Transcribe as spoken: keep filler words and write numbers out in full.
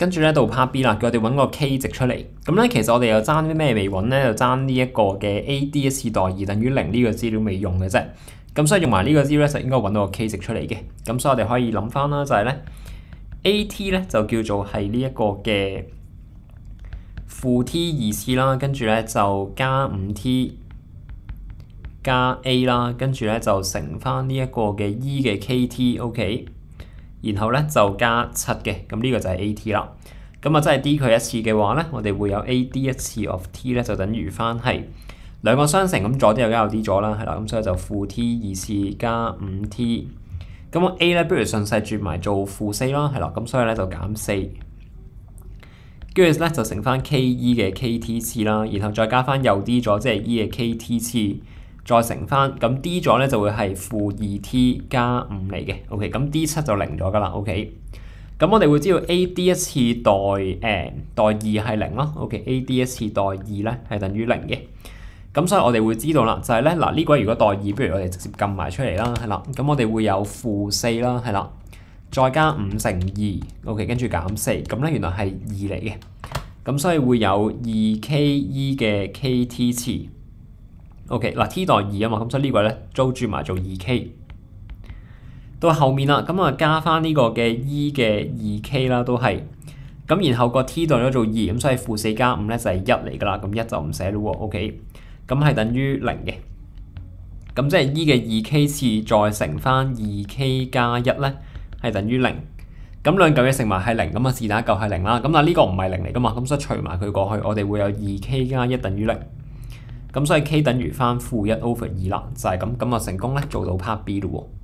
跟住咧到 part B 啦，叫我哋揾個 k 值出嚟。咁咧其實我哋又爭啲咩未揾咧？就爭呢一個嘅 A D 一次代二等於零呢個資料未用嘅啫。咁所以用埋呢個資料咧，就應該揾到個 k 值出嚟嘅。咁所以我哋可以諗翻啦，就係咧 A T 咧就叫做係呢一個嘅負 t 二次啦，跟住咧就加五 t 加 A 啦，跟住咧就乘翻呢一個嘅 E 嘅 kt，OK。然後咧就加七嘅，咁呢個就係 A T 啦。咁啊，即係 d 佢一次嘅話咧，我哋會有 A D 一次 of t 咧，就等於翻係兩個相乘，咁左啲又加右啲咗啦，係啦，咁所以就負 t 二次加五 t。咁我 A 咧，不如順勢轉埋做負四啦，係啦，咁所以咧就減四，跟住咧就乘翻 ke 嘅 kt 次啦，然後再加翻右啲咗，即係 e 嘅 kt 次。再乘翻，咁 d 咗咧就會係負二 t 加五嚟嘅 ，OK， 咁 d 七就零咗噶啦 ，OK， 咁我哋會知道 A D 一次代誒、呃、代二係零咯 ，OK，A D 一次代二咧係等於零嘅，咁所以我哋會知道啦，就係咧嗱呢個如果代二，不如我哋直接撳埋出嚟啦，係啦，咁我哋會有負四啦，係啦，再加五乘二 ，OK， 跟住減四，咁咧原來係二嚟嘅，咁所以會有二 ke 嘅 kt 次。OK 嗱 t 代二啊嘛，咁所以呢個咧租住埋做二 k。到後面啦，咁啊加翻呢個嘅 e 嘅二 k 啦，都係。咁然後個 t 代咗做二，咁所以負四加五咧就係一嚟噶啦，咁一就唔寫咯喎。OK， 咁係等於零嘅。咁即係 e 嘅二 k 次再乘翻二 k 加一咧係等於零。咁兩嚿嘢乘埋係零，咁啊是但一嚿係零啦。咁但係呢個唔係零嚟噶嘛，咁所以除埋佢過去，我哋會有二 k 加一等於零。咁所以 k 等於翻負一 over 二啦，就係咁，咁啊成功咧做到 part B 咯喎。